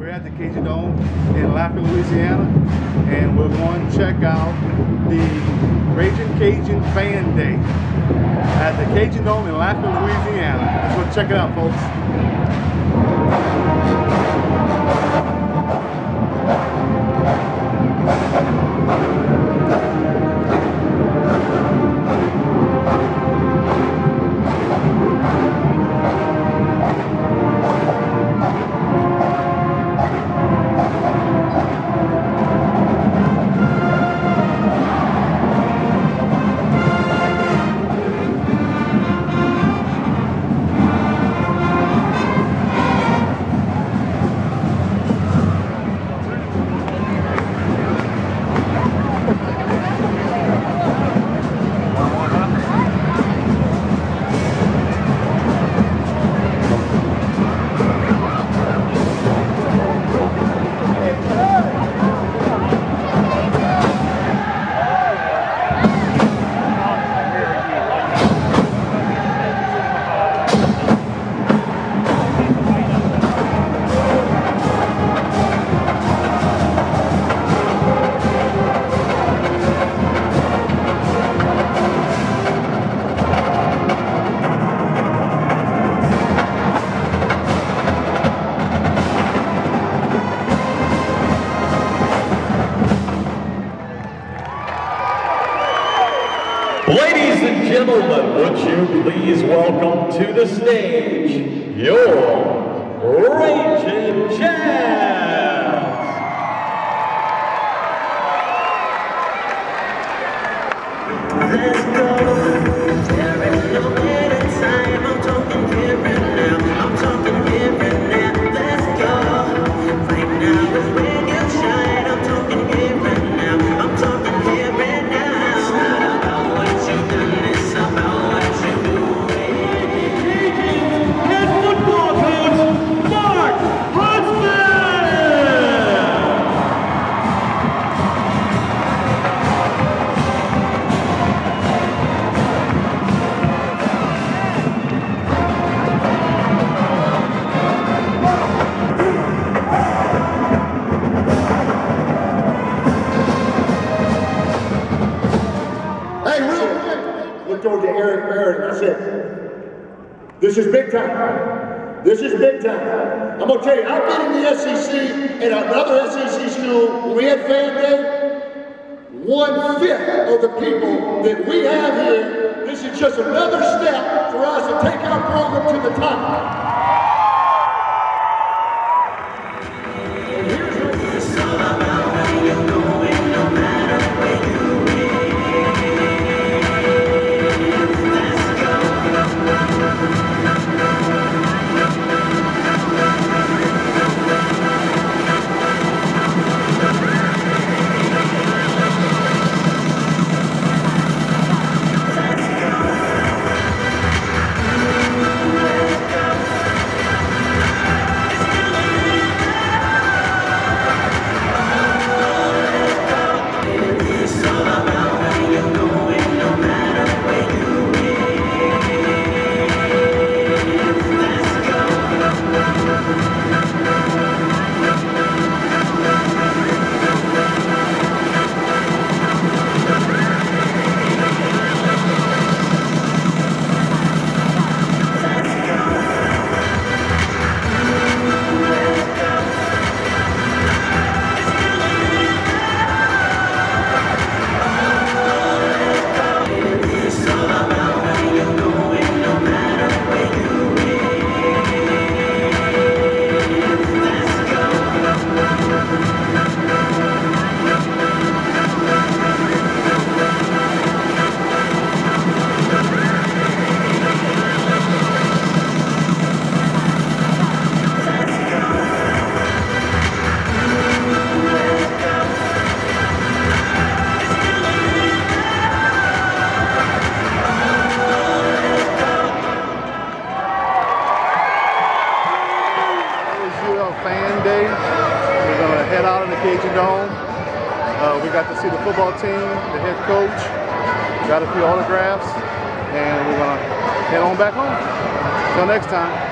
We're at the CajunDome in Lafayette, Louisiana, and we're going to check out the Ragin Cajun Fan Day at the CajunDome in Lafayette, Louisiana. Let's go check it out, folks. Ladies and gentlemen, would you please welcome to the stage your Ragin Cajuns! Let's go. There ain't no waiting time. I'm talking here and now. I'm talking here and now. Let's go. Right now is when you shine. I'm talking here and now. I'm talking here and now. It's not about what you've done. It's about what you're doing. Head football coach, Mark Hudson! Looked over to Eric Barrett and I said, this is big time. This is big time. I'm going to tell you, I've been in the SEC and another SEC school. When we had Fan Day, 1/5 of the people that we have here, this is just another step for us to take our program to the top. It's all about where you're going, no matter where you live. Fan Day. We're going to head out of the CajunDome. We got to see the football team, the head coach, got a few autographs, and we're going to head on back home. Until next time.